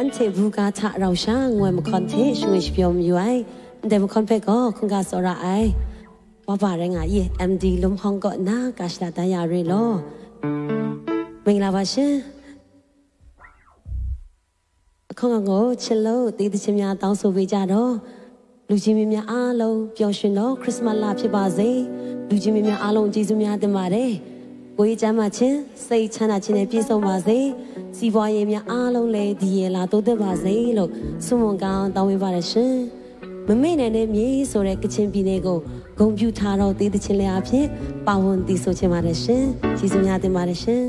อันเทบูกาทะเราช่างงวยมาคอนเทช่วยชิบยมอยู่ไอแต่มาคอนเฟก็คงกาสระไอว่าบารงาเอ็มดีลมห้องก็น่ากาชลาตายาเรโลเมงลาวาชคงงอเชลโลตีติชิมยาตาวโซเวจาโดလူကြီးမများအားလုံးပျော်ရွှင်တော့ခရစ်စမတ်လဖြစ်ပါစေလူကြီးမများအားလုံးကျေးဇူးများတင်ပါတယ်ကိုကြီးကျမ်းမာခြင်းစိတ်ချမ်းသာခြင်းနဲ့ပြည့်စုံပါစေစီးပွားရေးများအားလုံးလည်းဒီရလာတိုးတက်ပါစေလို့ဆုမွန်ကောင်းတောင်းပေးပါရရှင်မမေ့နိုင်တဲ့မြေဆိုတဲ့ကချင်ပြည်နယ်ကိုဂုဏ်ပြုထားတော့တည်တဲ့ခြင်းလည်းအဖြစ်ပါဝင်တည်ဆိုခြင်းပါတယ်ရှင်ကျေးဇူးများတင်ပါတယ်ရှင်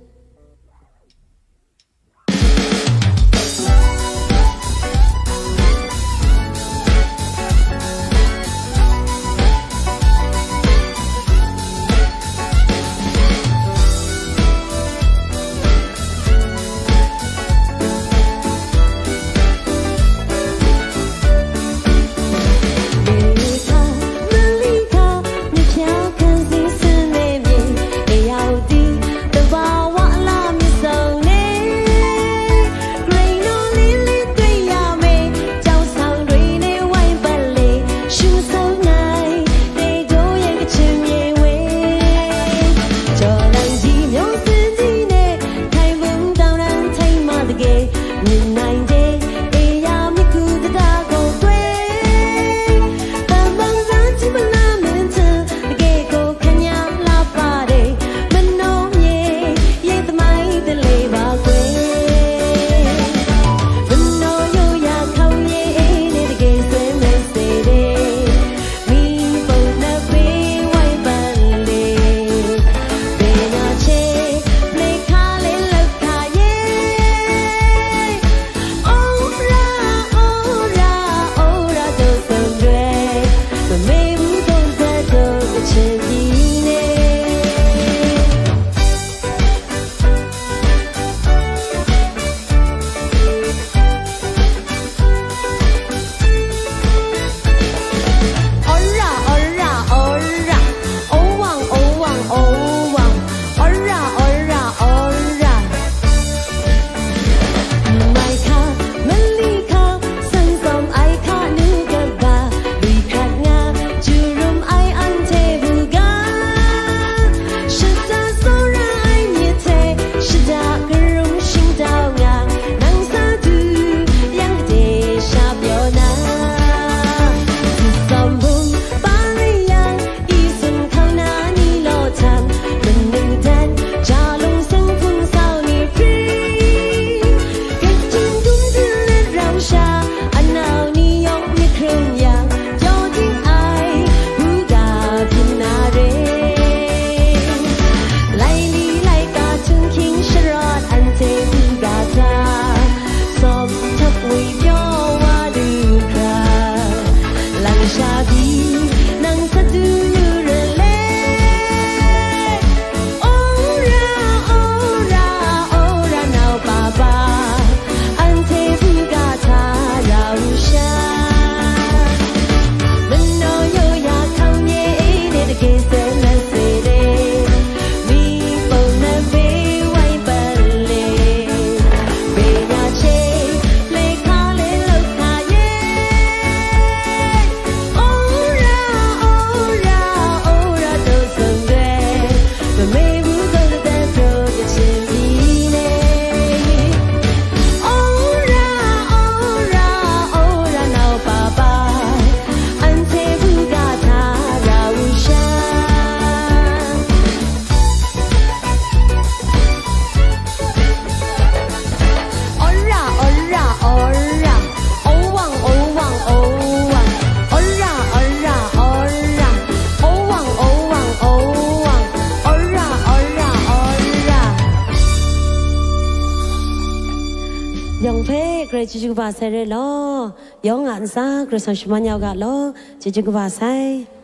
จีจูกบาใส่เลยล้อยองอันซ่ากระสังชมันยาวกะล้อจีจูกบาใส่